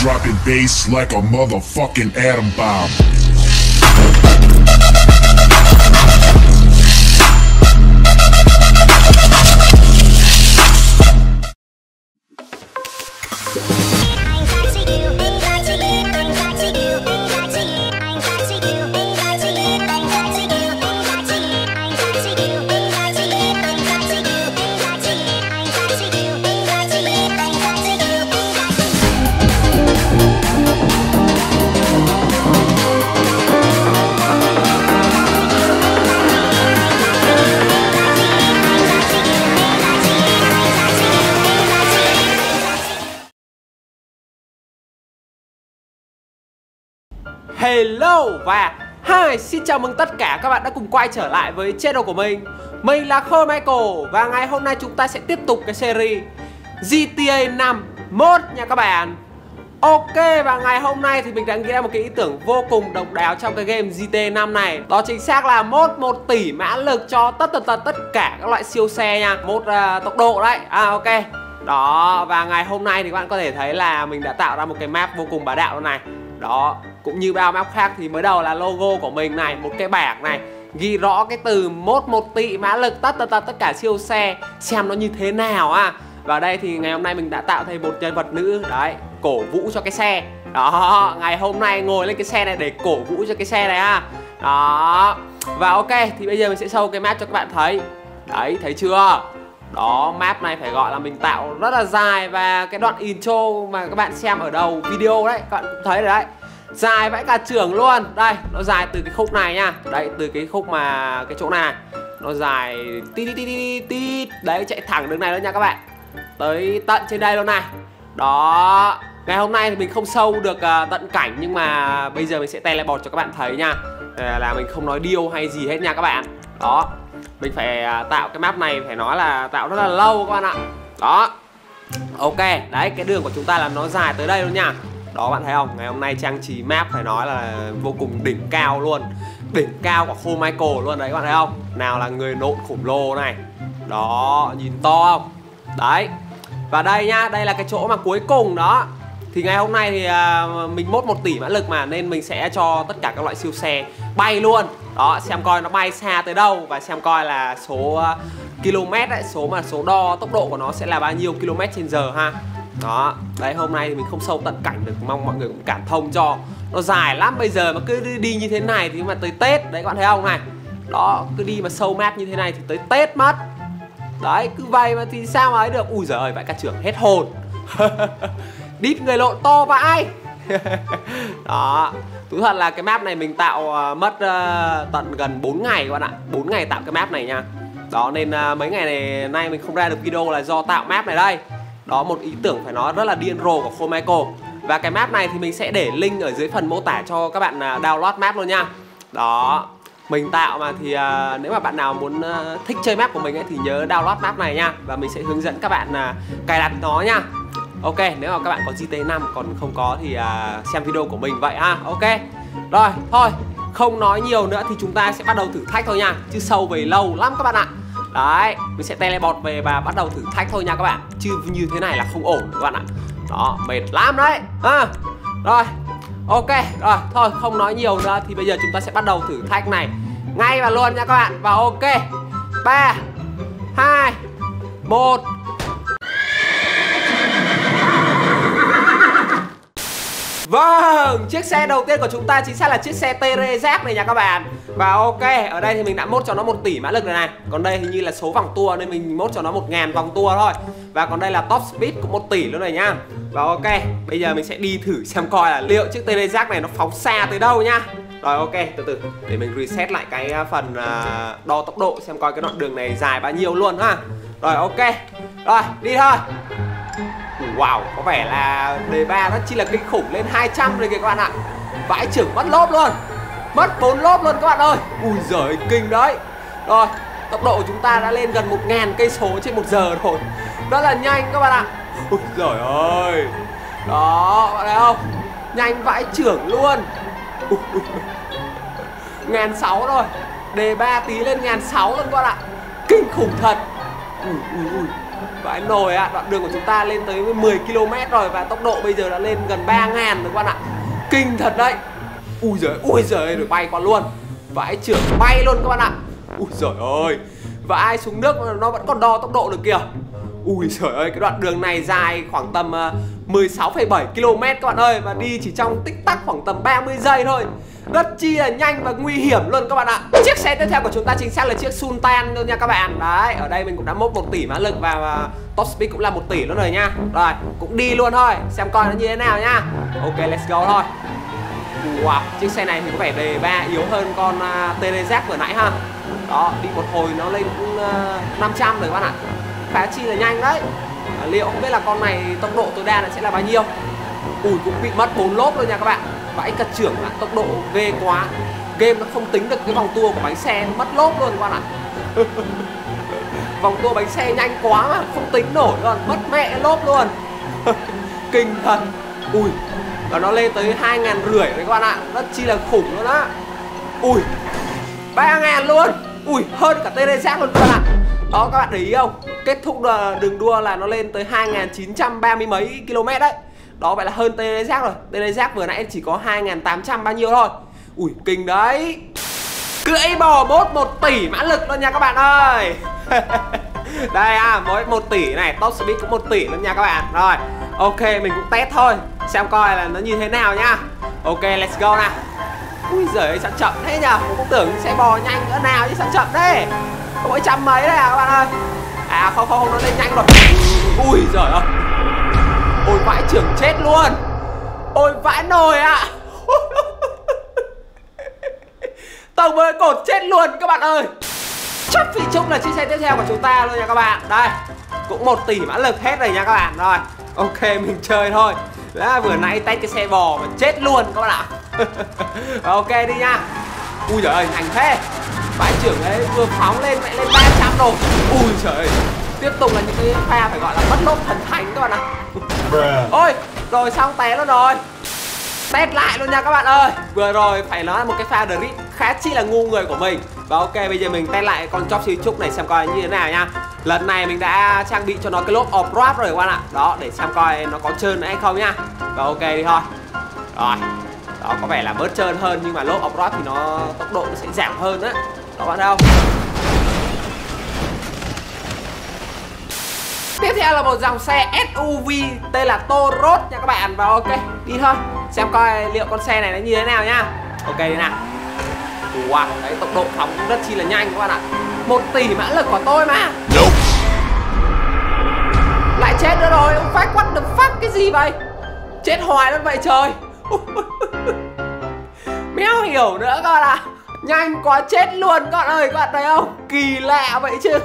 dropping bass like a motherfucking atom bomb. Hello và hi, xin chào mừng tất cả các bạn đã cùng quay trở lại với channel của mình. Mình là Khôi Michael và ngày hôm nay chúng ta sẽ tiếp tục cái series GTA 5 mod nha các bạn. Ok, và ngày hôm nay thì mình đã nghĩ ra một cái ý tưởng vô cùng độc đáo trong cái game GTA 5 này. Đó chính xác là mod 1 tỷ mã lực cho tất cả các loại siêu xe nha. Mod tốc độ đấy. Ok. Đó, và ngày hôm nay thì các bạn có thể thấy là mình đã tạo ra một cái map vô cùng bá đạo này. Đó, cũng như bao map khác thì mới đầu là logo của mình này, một cái bảng này ghi rõ cái từ mod 1 tỷ mã lực tất cả siêu xe, xem nó như thế nào à. Và đây thì ngày hôm nay mình đã tạo thêm một nhân vật nữ đấy, cổ vũ cho cái xe. Đó, ngày hôm nay ngồi lên cái xe này để cổ vũ cho cái xe này ha. Đó. Và ok, thì bây giờ mình sẽ show cái map cho các bạn thấy. Đấy, thấy chưa? Đó, map này phải gọi là mình tạo rất là dài. Và cái đoạn intro mà các bạn xem ở đầu video đấy, các bạn cũng thấy rồi đấy, dài vãi cả trưởng luôn. Đây, nó dài từ cái khúc này nha. Đấy, từ cái khúc mà cái chỗ này, nó dài tít. Đấy, chạy thẳng đường này luôn nha các bạn, tới tận trên đây luôn này. Đó, ngày hôm nay thì mình không show được tận cảnh, nhưng mà bây giờ mình sẽ teleport cho các bạn thấy nha. Là mình không nói điêu hay gì hết nha các bạn. Đó, mình phải tạo cái map này phải nói là tạo rất là lâu các bạn ạ. Đó, ok, đấy, cái đường của chúng ta là nó dài tới đây luôn nha. Đó, bạn thấy không, ngày hôm nay trang trí map phải nói là vô cùng đỉnh cao luôn. Đỉnh cao của Khôi Michael luôn đấy, các bạn thấy không. Nào là người nộn khủng lồ này. Đó, nhìn to không. Đấy, và đây nhá, đây là cái chỗ mà cuối cùng đó. Thì ngày hôm nay thì mình mod 1 tỷ mã lực mà, nên mình sẽ cho tất cả các loại siêu xe bay luôn. Đó, xem coi nó bay xa tới đâu, và xem coi là số km ấy, số đo tốc độ của nó sẽ là bao nhiêu km/h ha. Đó, đấy, hôm nay thì mình không sâu tận cảnh được, mong mọi người cũng cảm thông cho. Nó dài lắm, bây giờ mà cứ đi như thế này thì mà tới Tết, đấy các bạn thấy không này. Đó, cứ đi mà sâu map như thế này thì tới Tết mất. Đấy, cứ vậy mà thì sao mà ấy được. Ui giời ơi, vãi cả trưởng hết hồn. Đít người lộn to vãi. Đó, thú thật là cái map này mình tạo mất tận gần 4 ngày các bạn ạ. 4 ngày tạo cái map này nha. Đó, nên mấy ngày nay mình không ra được video là do tạo map này đây. Đó, một ý tưởng phải nói rất là điên rồ của Khôi Michael. Và cái map này thì mình sẽ để link ở dưới phần mô tả cho các bạn download map luôn nha. Đó, mình tạo mà thì nếu mà bạn nào muốn thích chơi map của mình ấy thì nhớ download map này nha. Và mình sẽ hướng dẫn các bạn cài đặt nó nha. Ok, nếu mà các bạn có GTA 5 còn không có thì xem video của mình vậy ha. Ok, rồi, thôi, không nói nhiều nữa thì chúng ta sẽ bắt đầu thử thách thôi nha. Chứ sâu về lâu lắm các bạn ạ. Đấy, mình sẽ teleport về và bắt đầu thử thách thôi nha các bạn. Chứ như thế này là không ổn các bạn ạ. Đó, mệt lắm đấy ha. Rồi, ok, rồi, thôi không nói nhiều nữa thì bây giờ chúng ta sẽ bắt đầu thử thách này ngay và luôn nha các bạn. Và ok, 3, 2, 1. Vâng, chiếc xe đầu tiên của chúng ta chính xác là chiếc xe Terezak này nha các bạn. Và ok, ở đây thì mình đã mod cho nó 1 tỷ mã lực này. Còn đây hình như là số vòng tua nên mình mod cho nó 1000 vòng tua thôi. Và còn đây là top speed cũng 1 tỷ luôn này nhá. Và ok, bây giờ mình sẽ đi thử xem coi là liệu chiếc Terezak này nó phóng xa tới đâu nhá. Rồi ok, từ từ để mình reset lại cái phần đo tốc độ xem coi cái đoạn đường này dài bao nhiêu luôn ha. Rồi ok, rồi đi thôi. Wow, có vẻ là đề 3 nó chỉ là kinh khủng, lên 200 rồi kìa các bạn ạ. Vãi trưởng mất lốp luôn. Mất 4 lốp luôn các bạn ơi. Ui giời, kinh đấy. Rồi, tốc độ của chúng ta đã lên gần 1000 cây số trên 1 giờ rồi. Rất là nhanh các bạn ạ. Ui giời ơi. Đó, bạn thấy không? Nhanh vãi trưởng luôn. 1600 rồi. Đề 3 tí lên 1600 luôn các bạn ạ. Kinh khủng thật. Vãi nồi ạ. Đoạn đường của chúng ta lên tới 10 km rồi. Và tốc độ bây giờ đã lên gần 3.000 rồi các bạn ạ. Kinh thật đấy. Ui giời rồi bay qua luôn. Vãi trưởng bay luôn các bạn ạ. Ui giời ơi. Vãi xuống nước nó vẫn còn đo tốc độ được kìa. Ui giời ơi, cái đoạn đường này dài khoảng tầm 16,7 km các bạn ơi. Và đi chỉ trong tích tắc khoảng tầm 30 giây thôi. Rất chi là nhanh và nguy hiểm luôn các bạn ạ. Chiếc xe tiếp theo của chúng ta chính xác là chiếc Sultan luôn nha các bạn. Đấy, ở đây mình cũng đã mốc 1 tỷ mã lực và top speed cũng là 1 tỷ luôn rồi nha. Rồi, cũng đi luôn thôi, xem coi nó như thế nào nha. Ok, let's go thôi. Wow, chiếc xe này thì có vẻ đề ba yếu hơn con Terezak vừa nãy ha. Đó, đi một hồi nó lên cũng 500 rồi các bạn ạ. Khá chi là nhanh đấy. Liệu không biết là con này tốc độ tối đa là sẽ là bao nhiêu. Ui, cũng bị mất 4 lốp luôn nha các bạn. Vãi cật trưởng là tốc độ ghê quá. Game nó không tính được cái vòng tua của bánh xe, mất lốp luôn các bạn ạ. Vòng tua bánh xe nhanh quá mà không tính nổi luôn, mất mẹ lốp luôn. Kinh thật. Ui, và nó lên tới 2.500 đấy các bạn ạ. Rất chi là khủng luôn á. Ui, 3.000 luôn. Ui, hơn cả Terezak luôn các bạn ạ. Đó, các bạn để ý không? Kết thúc đường đua là nó lên tới 2.930 mấy km đấy. Đó, vậy là hơn Terezak rồi. Terezak vừa nãy chỉ có 2.800 bao nhiêu thôi. Ui, kinh đấy. Cưỡi bò mốt 1 tỷ mã lực luôn nha các bạn ơi. Đây mỗi 1 tỷ này, top speed cũng 1 tỷ luôn nha các bạn. Rồi, ok, mình cũng test thôi, xem coi là nó như thế nào nhá. Ok, let's go nào. Ui giời ơi, sao chậm thế nhờ. Mình cũng tưởng xe bò nhanh cỡ nào chứ sao chậm thế. Có mỗi trăm mấy đấy các bạn ơi. Không, nó lên nhanh rồi. Ui giời ơi. Ôi vãi trưởng chết luôn. Ôi vãi nồi ạ. Tầng mới cột chết luôn các bạn ơi. Chắc phi trúc là chiếc xe tiếp theo của chúng ta luôn nha các bạn. Đây, cũng 1 tỷ mã lực hết rồi nha các bạn. Rồi, ok, mình chơi thôi. Đó, vừa nãy test cái xe bò mà chết luôn các bạn ạ. Ok đi nha. Ui giời ơi, nhanh thế. Vãi trưởng ấy vừa phóng lên lại lên 300 rồi. Ui trời ơi. Tiếp tục là những cái pha phải gọi là mất lốp thần thánh các bạn ạ. Ôi, rồi xong té luôn rồi. Test lại luôn nha các bạn ơi. Vừa rồi phải nói là một cái pha drift khá chi là ngu người của mình. Và ok, bây giờ mình test lại con chop xí trúc này xem coi như thế nào nha. Lần này mình đã trang bị cho nó cái lốp off-road rồi các bạn ạ. Đó, để xem coi nó có trơn nữa hay không nhá. Và ok đi thôi. Rồi, đó có vẻ là bớt trơn hơn. Nhưng mà lốp off-road thì nó tốc độ nó sẽ giảm hơn á. Đó bạn thấy không? Tiếp theo là một dòng xe SUV tên là Toros nha các bạn. Và ok, đi thôi. Xem coi liệu con xe này nó như thế nào nhá. Ok đi nào. Wow, đấy tốc độ phóng rất chi là nhanh các bạn ạ. 1 tỷ mã lực của tôi mà. Lại chết nữa rồi, ông Phách, what the fuck, cái gì vậy? Chết hoài luôn vậy trời. Méo hiểu nữa các bạn ạ. Nhanh quá chết luôn các bạn ơi, các bạn thấy không? Kỳ lạ vậy chứ.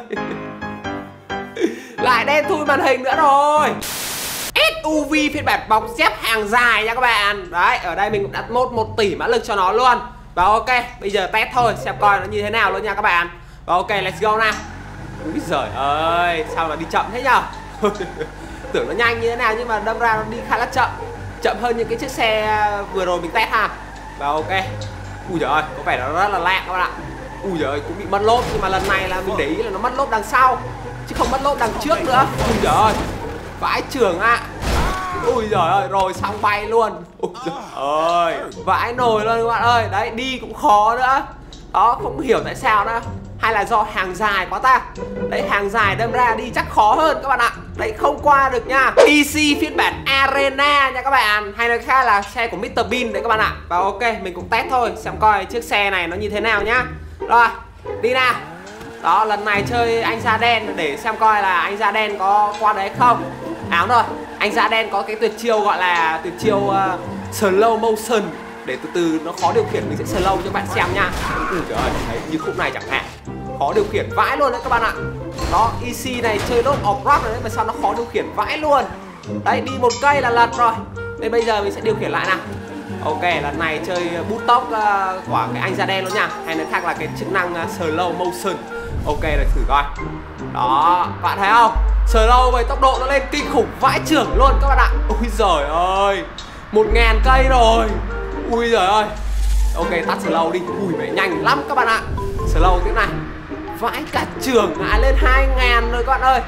Lại đen thui màn hình nữa rồi. SUV phiên bản bọc xếp hàng dài nha các bạn. Đấy, ở đây mình cũng đặt 1 tỷ mã lực cho nó luôn. Và ok, bây giờ test thôi, xem coi nó như thế nào luôn nha các bạn. Và ok, let's go nào. Úi giời ơi, sao mà đi chậm thế nhở. Tưởng nó nhanh như thế nào nhưng mà đâm ra nó đi khá là chậm. Chậm hơn những cái chiếc xe vừa rồi mình test ha. Và ok. Ui giời ơi, có vẻ nó rất là lạng các bạn ạ. Ui giời ơi, cũng bị mất lốp. Nhưng mà lần này là mình để ý là nó mất lốp đằng sau chứ không mất lốp đằng trước nữa. Ui giời ơi, vãi trưởng ạ. Ui giời ơi, rồi xong bay luôn. Ui giời ơi, vãi nồi luôn các bạn ơi. Đấy, đi cũng khó nữa. Đó, không hiểu tại sao nữa. Hay là do hàng dài quá ta. Đấy, hàng dài đâm ra đi chắc khó hơn các bạn ạ. Đấy, không qua được nha. EC phiên bản Arena nha các bạn. Hay nói khác là xe của Mr Bean đấy các bạn ạ. Và ok, mình cũng test thôi, xem coi chiếc xe này nó như thế nào nhá. Rồi, đi nào. Đó, lần này chơi anh da đen để xem coi là anh da đen có qua đấy không. Đúng rồi, anh da đen có cái tuyệt chiêu gọi là tuyệt chiêu slow motion. Để từ từ nó khó điều khiển, mình sẽ slow cho các bạn xem nha. Trời ơi, đấy, như khúc này chẳng hạn. Khó điều khiển vãi luôn đấy các bạn ạ. Đó, EC này chơi đốt off-road rồi đấy mà sao nó khó điều khiển vãi luôn. Đấy, đi 1 cây là lật rồi. Nên bây giờ mình sẽ điều khiển lại nào. Ok, lần này chơi bút tốc của cái anh da đen luôn nha. Hay nói khác là cái chức năng slow motion. Ok, rồi thử coi. Đó, các bạn thấy không? Slow với tốc độ nó lên kinh khủng vãi trưởng luôn các bạn ạ. Ui giời ơi, 1000 cây rồi. Ui giời ơi. Ok, tắt slow đi. Ui mẹ nhanh lắm các bạn ạ. Slow thế này vãi cả trưởng ngã lên 2000 rồi các bạn ơi.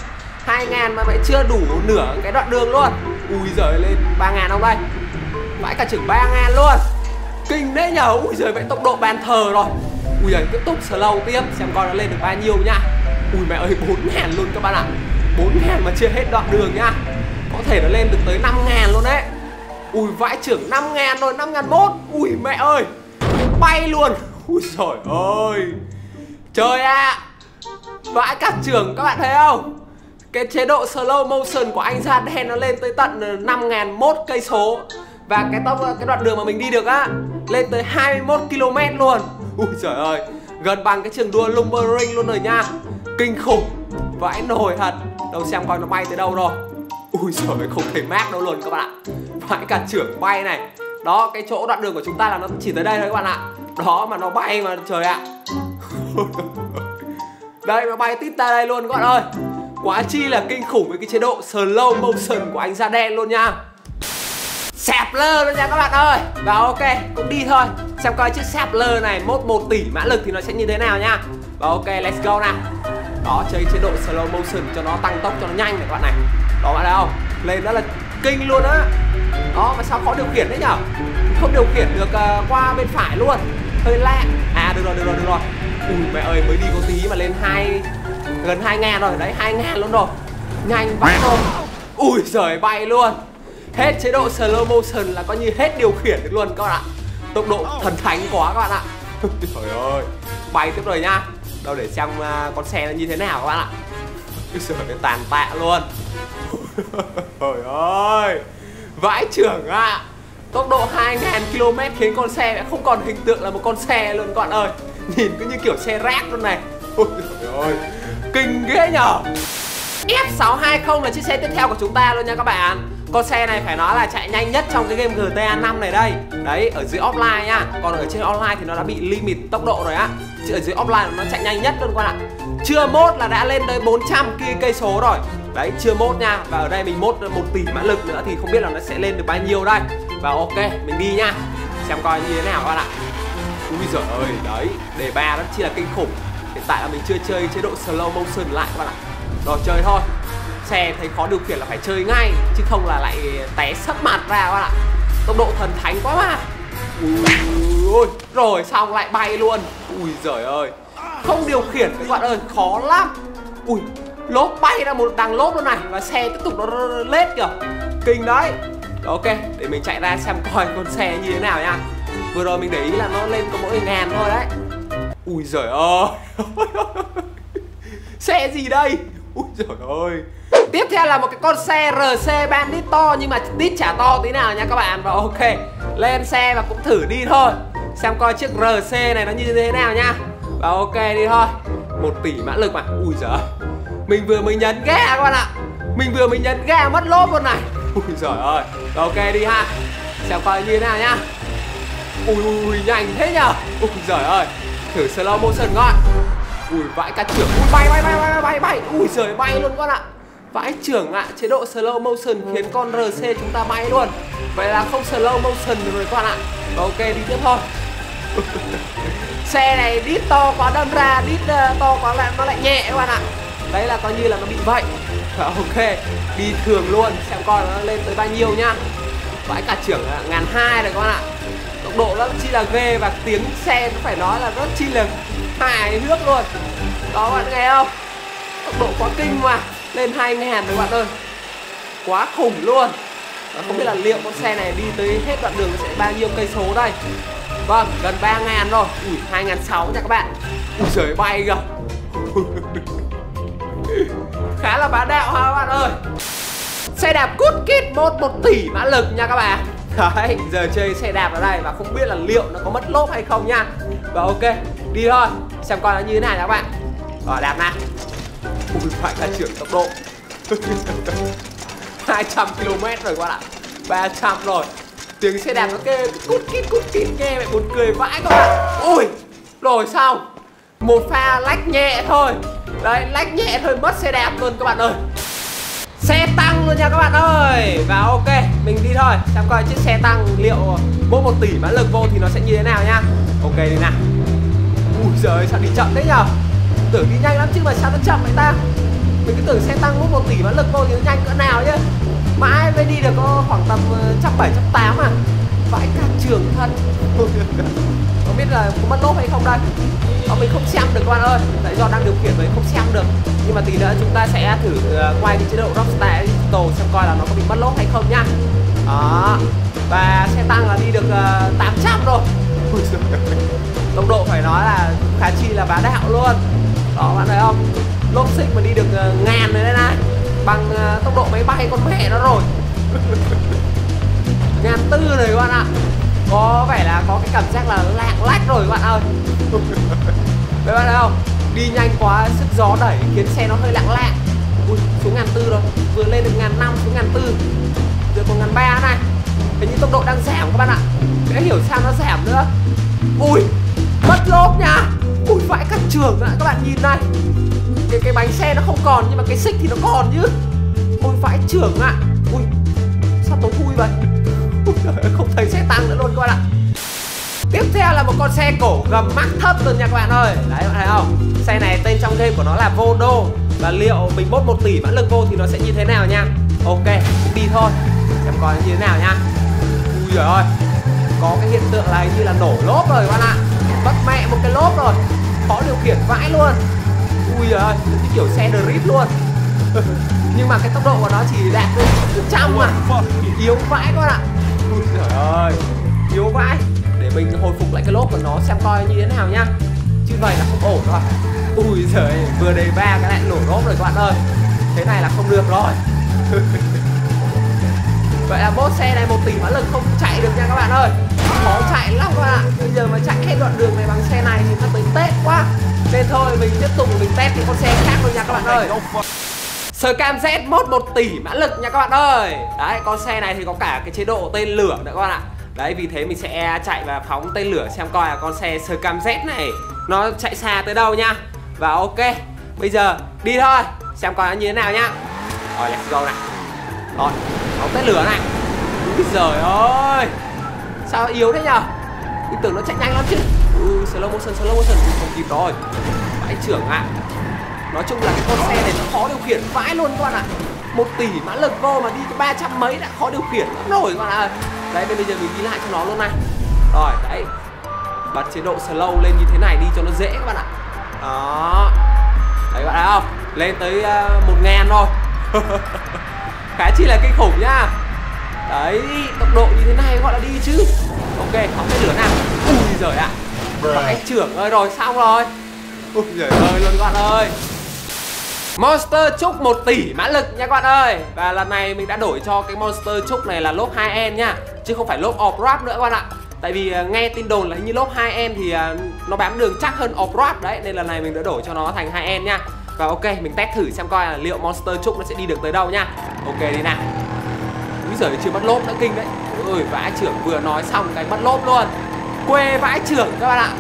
2.000 mà mày chưa đủ nửa cái đoạn đường luôn. Ui giời, lên 3.000 không đây? Vãi cả chừng 3.000 luôn. Kinh đấy nhờ. Ui giời, vậy tốc độ bàn thờ rồi. Ui giời, tiếp tục slow tiếp xem coi nó lên được bao nhiêu nha. Ui mẹ ơi, 4.000 luôn các bạn ạ. 4.000 mà chưa hết đoạn đường nha. Có thể nó lên được tới 5.000 luôn đấy. Ui vãi trưởng 5.000 rồi, 5.001. Ui mẹ ơi, bay luôn. Ui trời ơi, trời ạ. Vãi cả trưởng, các bạn thấy không? Cái chế độ slow motion của anh da đen nó lên tới tận 5.001 cây số. Và cái đoạn đường mà mình đi được á, lên tới 21 km luôn. Ui trời ơi, gần bằng cái trường đua Nürburgring luôn rồi nha. Kinh khủng, vãi nồi thật. Đâu xem coi nó bay tới đâu rồi. Ui trời ơi, không thể mát đâu luôn các bạn ạ. Vãi cả trưởng bay này. Đó, cái chỗ đoạn đường của chúng ta là nó chỉ tới đây thôi các bạn ạ. Đó mà nó bay mà trời ạ. Đây nó bay tít ra đây luôn các bạn ơi. Quá chi là kinh khủng với cái chế độ slow motion của anh da đen luôn nha. Xẹp lơ luôn nha các bạn ơi. Và ok, cũng đi thôi. Xem coi chiếc xẹp lơ này mốt 1 tỷ mã lực thì nó sẽ như thế nào nha. Và ok, let's go nào. Đó, chơi chế độ slow motion cho nó tăng tốc cho nó nhanh này các bạn này. Đó bạn thấy không? Lên đó là kinh luôn á. Đó, mà sao khó điều khiển đấy nhở? Không điều khiển được qua bên phải luôn. Hơi lạ. À được rồi. Ui mẹ ơi, mới đi có tí mà lên gần 2.000 rồi. Đấy, 2.000 luôn rồi. Nhanh vãi rồi. Ui giời, bay luôn. Hết chế độ slow motion là coi như hết điều khiển được luôn các bạn ạ. Tốc độ thần thánh quá các bạn ạ. Trời ơi, bay tiếp rồi nha. Đâu để xem con xe nó như thế nào các bạn ạ. Trời ơi, tàn tạ luôn. Trời ơi, vãi trưởng ạ. Tốc độ 2.000 km khiến con xe không còn hình tượng là một con xe luôn các bạn ơi. Nhìn cứ như kiểu xe rác luôn này. Ôi trời ơi, kinh ghê nhở. F620 là chiếc xe tiếp theo của chúng ta luôn nha các bạn. Con xe này phải nói là chạy nhanh nhất trong cái game GTA 5 này đây. Đấy, ở dưới offline nha. Còn ở trên online thì nó đã bị limit tốc độ rồi á. Chứ ở dưới offline nó chạy nhanh nhất luôn các bạn ạ. Chưa mốt là đã lên tới 400 cây số rồi. Đấy, chưa mốt nha. Và ở đây mình mốt 1 tỷ mã lực nữa thì không biết là nó sẽ lên được bao nhiêu đây. Và ok, mình đi nha. Xem coi như thế nào các bạn ạ. Ui giời ơi, đấy, đề 3 rất chi là kinh khủng. Hiện tại là mình chưa chơi chế độ slow motion lại các bạn ạ. Rồi chơi thôi. Xe thấy khó điều khiển là phải chơi ngay, chứ không là lại té sấp mặt ra các bạn ạ. Tốc độ thần thánh quá mà. Ui, rồi xong lại bay luôn. Ui giời ơi, không điều khiển các bạn ơi, khó lắm. Ui, lốp bay ra một đằng lốp luôn này. Và xe tiếp tục nó lết kìa. Kinh đấy. Ok, để mình chạy ra xem coi con xe như thế nào nha. Vừa rồi mình để ý là nó lên có mỗi 1.000 thôi đấy. Ui giời ơi. Xe gì đây? Ui giời ơi. Tiếp theo là một cái con xe RC Bandit to, nhưng mà đít chả to tí nào nha các bạn. Và ok, lên xe và cũng thử đi thôi. Xem coi chiếc RC này nó như thế nào nha. Và ok, đi thôi. 1 tỷ mã lực mà. Ui giời ơi, mình vừa mới nhấn ga các bạn ạ. Mình vừa mới nhấn ga mất lốp luôn này. Ui giời ơi. Ok đi ha. Xem coi như thế nào nhá. Ui nhanh thế nhờ. Ui giời ơi, thử slow motion gọi. Ui vãi cả trưởng. Ui bay. Ui giời, bay luôn các bạn ạ. Vãi trưởng ạ, chế độ slow motion khiến con RC chúng ta bay luôn. Vậy là không slow motion được rồi các bạn ạ. Ok, đi tiếp thôi. Xe này đít to quá đâm ra, đít to quá là nó lại nhẹ các bạn ạ. Đấy là coi như là nó bị vậy. Ok, đi thường luôn, xem coi nó lên tới bao nhiêu nhá. Vãi cả trưởng 1.200 rồi các bạn ạ. Tốc độ rất chi là ghê và tiếng xe nó phải nói là rất chi là hài hước luôn. Đó bạn nghe không? Tốc độ quá kinh mà. Lên 2.000 rồi bạn ơi. Quá khủng luôn. Và không biết là liệu con xe này đi tới hết đoạn đường sẽ bao nhiêu cây số đây. Vâng, gần 3.000 rồi. Ui, 2.600 nha các bạn. Ui giời, bay kìa. Khá là bá đạo ha các bạn ơi. Xe đạp cút kít 1 tỷ mã lực nha các bạn. Đấy, giờ chơi xe đạp ở đây và không biết là liệu nó có mất lốp hay không nha. Và ok, đi thôi. Xem coi nó như thế nào nha các bạn. Rồi, đạp nào. Ui, phải cả trưởng tốc độ. 200 km rồi các bạn ạ. 300 rồi. Tiếng xe đạp nó kêu cút kít nghe mẹ buồn cười vãi các bạn. Ui, rồi xong. Một pha lách nhẹ thôi. Đấy, lách nhẹ thôi mất xe đạp luôn các bạn ơi. Xe tăng luôn nha các bạn ơi. Và ok, mình đi thôi. Xem coi chiếc xe tăng liệu mỗi 1 tỷ mã lực vô thì nó sẽ như thế nào nha. Ok đi nào. Ui giời, sao đi chậm đấy nhở. Tưởng đi nhanh lắm chứ mà sao nó chậm vậy ta. Mình cứ tưởng xe tăng lúc 1 tỷ mã lực vô thì nó nhanh cỡ nào chứ. Mãi mới đi được có khoảng tầm 170-180 à. Vãi cả trường thật. Không biết là có mất lốp hay không đây. Mình không xem được các bạn ơi, tại do đang điều khiển rồi không xem được. Nhưng mà tí nữa chúng ta sẽ thử quay cái chế độ Rockstar Digital xem coi là nó có bị mất lốp hay không nhá. Đó. Và xe tăng là đi được 800 rồi. Tốc độ phải nói là khá chi là bá đạo luôn. Đó bạn thấy không? Lốp xích mà đi được ngàn rồi đây này. Bằng tốc độ máy bay con mẹ nó rồi. 1.400 rồi các bạn ạ. Có vẻ là có cái cảm giác là lạng lách rồi các bạn ơi. Các bạn thấy không? Đi nhanh quá, sức gió đẩy khiến xe nó hơi lạng lạng. Ui, xuống 1.400 rồi. Vừa lên được 1.500 xuống 1.400. Giờ còn 1.300 này. Hình như tốc độ đang giảm các bạn ạ. Để hiểu sao nó giảm nữa. Ui, mất lốp nha. Ui, vãi cắt trường ạ. Các bạn nhìn này. Cái bánh xe nó không còn nhưng mà cái xích thì nó còn chứ. Ui, vãi trưởng ạ. Ui, sao tối thui vậy? Ui, không thấy xe tăng nữa luôn các bạn ạ. Tiếp theo là một con xe cổ gầm mắc thấp luôn nha các bạn ơi. Đấy bạn thấy không? Xe này tên trong game của nó là Vodo. Và liệu mình bốt 1 tỷ mã lực vô thì nó sẽ như thế nào nha. Ok, đi thôi. Xem coi như thế nào nha. Ui giời ơi, có cái hiện tượng là hình như là nổ lốp rồi các bạn ạ. Mất mẹ một cái lốp rồi. Khó điều khiển vãi luôn. Ui giời ơi, cái kiểu xe drift luôn. Nhưng mà cái tốc độ của nó chỉ đạt đến 100 à. Yếu vãi các bạn ạ. Ui giời ơi, yếu vãi. Để mình hồi phục lại cái lốp của nó xem coi như thế nào nhá. Chứ vậy là không ổn rồi. Ui giời, vừa đầy 3 cái lại nổ lốp rồi các bạn ơi. Thế này là không được rồi. Vậy là bốt xe này 1 tỷ mã lực không chạy được nha các bạn ơi. Khó chạy lắm các bạn ạ. Bây giờ mà chạy hết đoạn đường này bằng xe này thì nó tới Tết quá. Nên thôi mình tiếp tục mình test những con xe khác luôn nha các bạn ơi. Scam Z mod 1 tỷ mã lực nha các bạn ơi. Đấy, con xe này thì có cả cái chế độ tên lửa nữa các bạn ạ. Đấy, vì thế mình sẽ chạy và phóng tên lửa xem coi là con xe Scam Z này nó chạy xa tới đâu nha. Và ok, bây giờ đi thôi, xem coi nó như thế nào nhá. Rồi, let's go này. Rồi, phóng tên lửa này. Úi giời ơi, sao yếu thế nhờ? Mình tưởng nó chạy nhanh lắm chứ. Slow motion không kịp rồi. Vãi trưởng ạ. Nói chung là cái con xe này nó khó điều khiển vãi luôn các bạn ạ. 1 tỷ mã lực vô mà đi cái 300 mấy đã khó điều khiển lắm rồi các bạn ạ. Đấy, bây giờ mình đi lại cho nó luôn này. Rồi, đấy. Bật chế độ slow lên như thế này đi cho nó dễ các bạn ạ. Đó. Đấy bạn thấy không? Lên tới 1.000 rồi. Khá chi là kinh khủng nhá. Đấy, tốc độ như thế này gọi là đi chứ. Ok, phóng tên lửa nào. Ui giời ạ. Vãi trưởng ơi, rồi xong rồi. Ui giời ơi luôn các bạn ơi. Monster trúc 1 tỷ mã lực nha các bạn ơi. Và lần này mình đã đổi cho cái Monster trúc này là lốp 2N nha, chứ không phải lốp off-road nữa các bạn ạ. Tại vì nghe tin đồn là hình như lốp 2N thì nó bám đường chắc hơn off-road đấy. Nên lần này mình đã đổi cho nó thành 2N nha. Và ok, mình test thử xem coi là liệu Monster trúc nó sẽ đi được tới đâu nha. Ok đi nào. Úi giời, chưa mất lốp đã kinh đấy. Ôi vãi trưởng, vừa nói xong cái mất lốp luôn. Quê vãi trưởng các bạn ạ.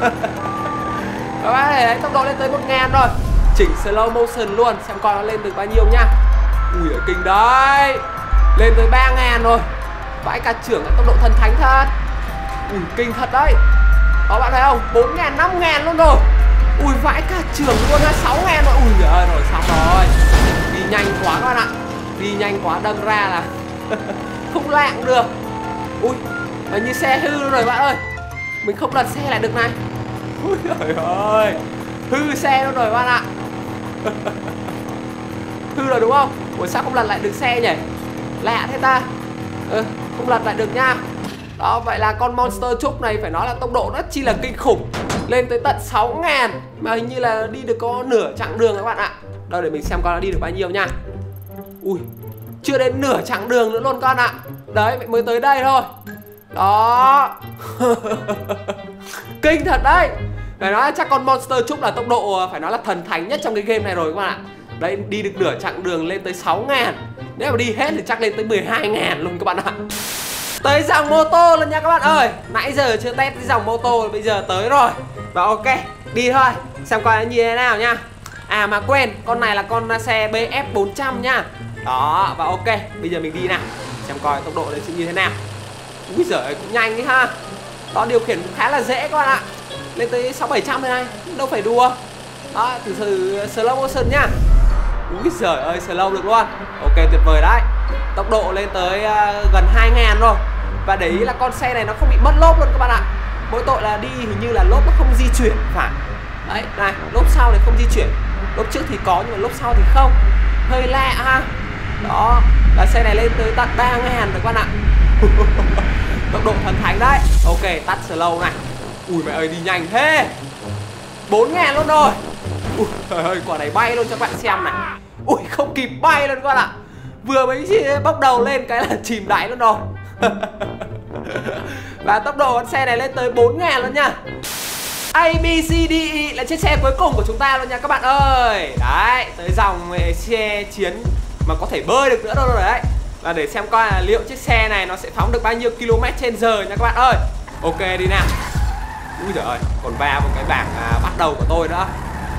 Các bạn thấy đấy, tốc độ lên tới 1.000 rồi. Chỉnh slow motion luôn, xem coi nó lên được bao nhiêu nha. Ui ở kinh đấy. Lên tới 3.000 rồi. Vãi cả trưởng, tốc độ thần thánh thật. Ui kinh thật đấy. Đó bạn thấy không, 4.000, 5.000 luôn rồi. Ui vãi cả trưởng luôn á, 6.000 rồi. Ui giời ơi, rồi xong rồi. Đi nhanh quá các bạn ạ. Đi nhanh quá đâm ra là không lạng được. Ui, hình như xe hư luôn rồi bạn ơi. Mình không lật xe lại được này. Ui trời ơi, hư xe luôn rồi bạn ạ. Hư rồi đúng không? Ủa sao không lật lại được xe nhỉ? Lạ thế ta. Không lật lại được nha. Đó, vậy là con Monster trúc này phải nói là tốc độ rất chi là kinh khủng. Lên tới tận 6.000. Mà hình như là đi được có nửa chặng đường các bạn ạ. Đâu để mình xem coi nó đi được bao nhiêu nha. Ui, chưa đến nửa chặng đường nữa luôn con ạ. Đấy, mới tới đây thôi. Đó. Kinh thật đấy. Phải nói chắc con Monster trúc là tốc độ phải nói là thần thánh nhất trong cái game này rồi các bạn ạ. Đấy, đi được nửa chặng đường lên tới 6.000. Nếu mà đi hết thì chắc lên tới 12.000 luôn các bạn ạ. Tới dòng mô tô luôn nha các bạn ơi. Nãy giờ chưa test cái dòng mô tô, bây giờ tới rồi. Và ok, đi thôi. Xem coi nó như thế nào nha. À mà quên, con này là con xe BF 400 nha. Đó, và ok, bây giờ mình đi nào. Xem coi tốc độ này sẽ như thế nào. Úi giời, cũng nhanh đấy ha. Đó, điều khiển cũng khá là dễ các bạn ạ. Lên tới 600-700 thế này, đâu phải đùa. Đó, thử slow motion nhá. Úi giời ơi, slow được luôn. Ok, tuyệt vời đấy. Tốc độ lên tới gần 2.000 rồi. Và để ý là con xe này nó không bị mất lốp luôn các bạn ạ. Mỗi tội là đi hình như là lốp nó không di chuyển phải. Đấy, này, lốp sau này không di chuyển. Lốp trước thì có nhưng mà lốp sau thì không. Hơi lạ ha. Đó, là xe này lên tới tận 3.000 rồi các bạn ạ. Tốc độ thần thánh đấy. Ok, tắt slow này. Ui mẹ ơi, đi nhanh thế. 4.000 luôn rồi. Ui trời ơi, quả này bay luôn cho các bạn xem này. Ui không kịp bay luôn các bạn ạ. Vừa mới bốc đầu lên cái là chìm đáy luôn rồi. Và tốc độ con xe này lên tới 4.000 luôn nha. ABCDE là chiếc xe cuối cùng của chúng ta luôn nha các bạn ơi. Đấy, tới dòng xe chiến mà có thể bơi được nữa đâu rồi đấy. Và để xem coi là liệu chiếc xe này nó sẽ phóng được bao nhiêu km/h nha các bạn ơi. Ok đi nào. Úi giời ơi, còn va một cái bảng bắt đầu của tôi nữa.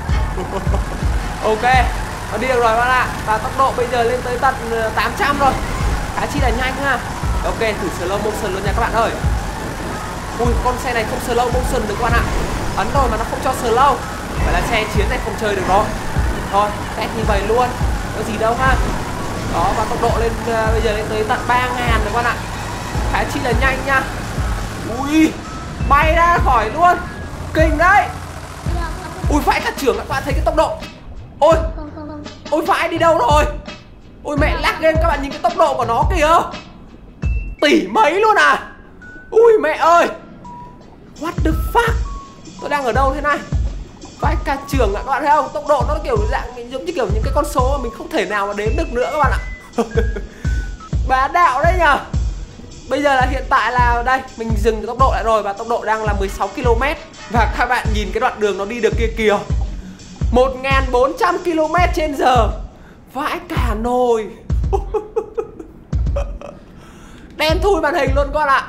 Ok, nó đi được rồi các bạn ạ. Và tốc độ bây giờ lên tới tận 800 rồi. Khá chi là nhanh ha. Ok, thử slow motion luôn nha các bạn ơi. Ui, con xe này không slow motion được các bạn ạ. Ấn rồi mà nó không cho slow. Vậy là xe chiến này không chơi được rồi. Thôi, test như vậy luôn. Có gì đâu ha. Đó, và tốc độ lên bây giờ lên tới tận 3.000 rồi các bạn ạ. Khá chi là nhanh nha. Ui, bay ra khỏi luôn. Kinh đấy. Ui, vãi cả trưởng, các bạn thấy cái tốc độ. Ôi, ôi vãi đi đâu rồi. Ôi mẹ lag game, các bạn nhìn cái tốc độ của nó kìa. Tỷ mấy luôn à. Ui mẹ ơi. What the fuck. Tôi đang ở đâu thế này. Vãi cả trưởng ạ, các bạn thấy không. Tốc độ nó kiểu dạng giống như kiểu những cái con số mà mình không thể nào mà đếm được nữa các bạn ạ. Bá đạo đấy nhờ. Bây giờ là hiện tại là đây, mình dừng cái tốc độ lại rồi. Và tốc độ đang là 16 km. Và các bạn nhìn cái đoạn đường nó đi được kia kìa. 1.400 km/h. Vãi cả nồi. Đen thui màn hình luôn các bạn ạ.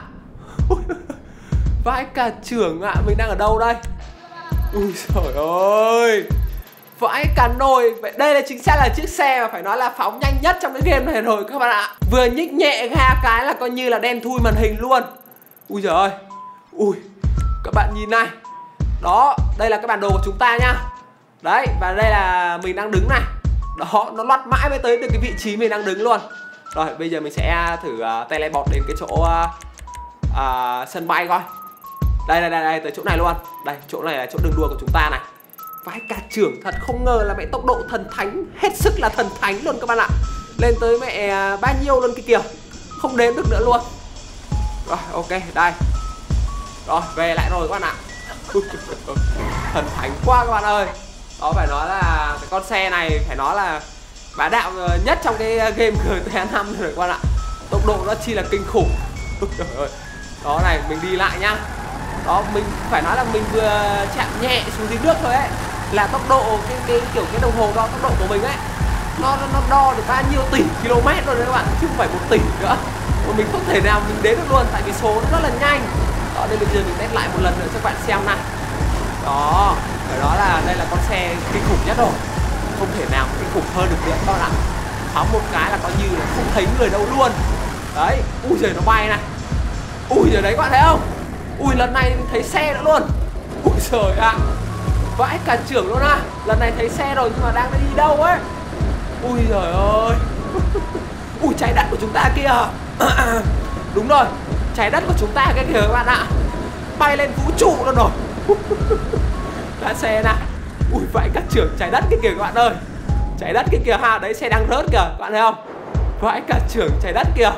Vãi cả trưởng ạ. Mình đang ở đâu đây. Ui trời ơi. Vãi cả nồi. Vậy đây là chính xác là chiếc xe mà phải nói là phóng nhanh nhất trong cái game này rồi các bạn ạ. Vừa nhích nhẹ ga cái là coi như là đen thui màn hình luôn. Ui trời ơi. Ui, các bạn nhìn này. Đó, đây là cái bản đồ của chúng ta nhá. Đấy, và đây là mình đang đứng này. Đó, nó loắt mãi mới tới được cái vị trí mình đang đứng luôn. Rồi, bây giờ mình sẽ thử teleport đến cái chỗ sân bay coi. Đây, tới chỗ này luôn. Đây, chỗ này là chỗ đường đua của chúng ta này. Vãi cả trưởng, thật không ngờ là mẹ tốc độ thần thánh, hết sức là thần thánh luôn các bạn ạ. Lên tới mẹ bao nhiêu luôn kia kìa. Không đếm được nữa luôn. Rồi, ok, đây. Rồi, về lại rồi các bạn ạ. Thần thánh quá các bạn ơi. Đó, phải nói là cái con xe này phải nói là bá đạo nhất trong cái game GTA 5 rồi các bạn ạ. Tốc độ nó chi là kinh khủng. Đó này, mình đi lại nhá. Đó, mình phải nói là mình vừa chạm nhẹ xuống dưới nước thôi ấy, là tốc độ cái kiểu cái đồng hồ đo tốc độ của mình ấy, nó đo được bao nhiêu tỷ km rồi đấy các bạn, chứ không phải 1 tỷ nữa. Mà mình không thể nào mình đến được luôn, tại vì số nó rất là nhanh. Đó, nên bây giờ mình test lại một lần nữa cho các bạn xem này. Đó, phải nói là đây là con xe kinh khủng nhất rồi. Không thể nào kinh khủng hơn được nữa các bạn ạ. Phóng một cái là coi như là không thấy người đâu luôn. Đấy, ui giời nó bay này. Ui giời đấy các bạn thấy không. Ui lần này mình thấy xe nữa luôn. Ui giời ạ. Vãi cả trưởng luôn à. Lần này thấy xe rồi nhưng mà đang đi đâu ấy. Ui giời ơi. Ui trái đất của chúng ta kia. Đúng rồi, trái đất của chúng ta cái kìa các bạn ạ. Bay lên vũ trụ luôn rồi. Là xe nè. Ui vãi cả trưởng, trái đất cái kìa các bạn ơi. Trái đất cái kìa ha, đấy xe đang rớt kìa, các bạn thấy không. Vãi cả trưởng, trái đất kìa.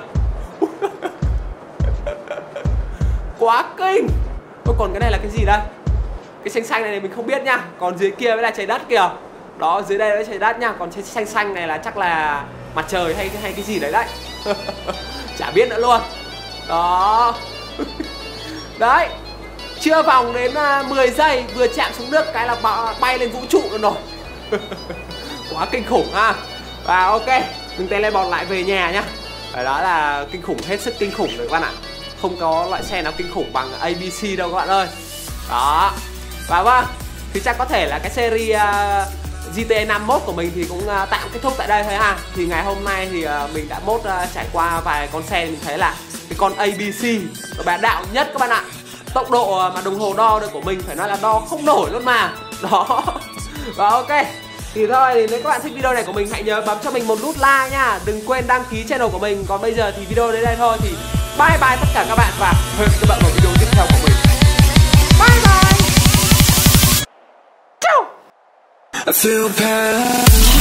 Quá kinh. Ôi, còn cái này là cái gì đây? Cái xanh xanh này mình không biết nha. Còn dưới kia mới là trái đất kìa. Đó, dưới đây là trái đất nha. Còn cái xanh xanh này là chắc là mặt trời hay cái gì đấy đấy. Chả biết nữa luôn. Đó. Đấy. Chưa vòng đến 10 giây vừa chạm xuống nước cái là bay lên vũ trụ luôn rồi. Quá kinh khủng ha. Và ok, mình teleport lại về nhà nhá. Đó là kinh khủng, hết sức kinh khủng rồi các bạn ạ. Không có loại xe nào kinh khủng bằng ABC đâu các bạn ơi. Đó. Và vâng, thì chắc có thể là cái series GTA 5 mod của mình thì cũng tạm kết thúc tại đây thôi ha. Thì ngày hôm nay thì mình đã mod trải qua vài con xe, mình thấy là cái con ABC nó bá đạo nhất các bạn ạ. Tốc độ mà đồng hồ đo được của mình phải nói là đo không nổi luôn mà. Đó. Và ok, Thì thôi, thì nếu các bạn thích video này của mình hãy nhớ bấm cho mình một nút like nha. Đừng quên đăng ký channel của mình. Còn bây giờ thì video đến đây thôi. Thì bye bye tất cả các bạn và hẹn các bạn vào video tiếp theo của mình. Bye bye. Ciao. I feel bad.